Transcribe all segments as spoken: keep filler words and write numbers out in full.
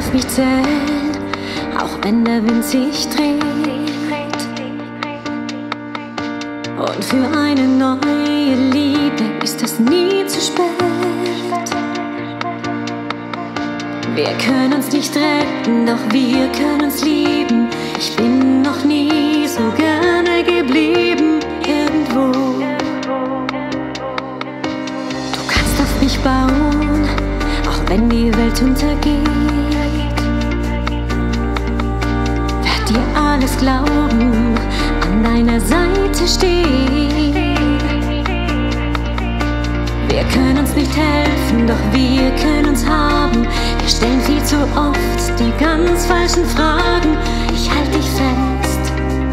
auf mich zählen, auch wenn der Wind sich dreht. Und für eine neue Liebe ist es nie zu spät. Wir können uns nicht retten, doch wir können uns lieben. Ich bin noch nie so gerne geblieben irgendwo. Du kannst auf mich bauen, auch wenn die Welt untergeht. Werd dir alles glauben, an deiner Seite stehen. Wir können uns nicht helfen, doch wir können uns haben. Wir stellen viel zu oft die ganz falschen Fragen. Ich halte dich fest,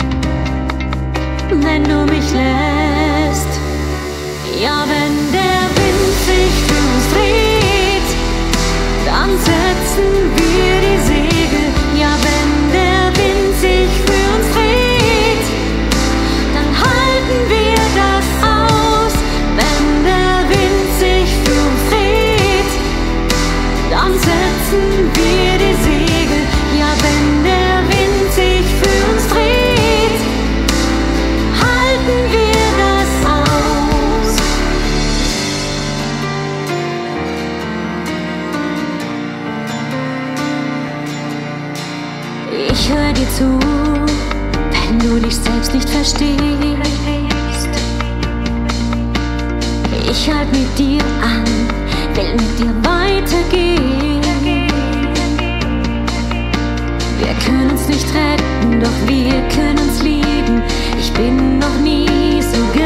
wenn du mich lässt. Ja, wenn der Wind sich für uns dreht, dann setzen wir die Segel. Ja, wenn der Wind sich für uns dreht, dann halten wir das aus. Wenn der Wind sich für uns dreht, dann setzen wir die Segel. Ja, wenn der Wind sich für uns dreht, halten wir das aus. Ich höre dir zu, wenn du dich selbst nicht verstehst. Ich halte mit dir an, will mit dir weitergehen. Wir können uns nicht retten, doch wir können uns lieben. Ich bin noch nie so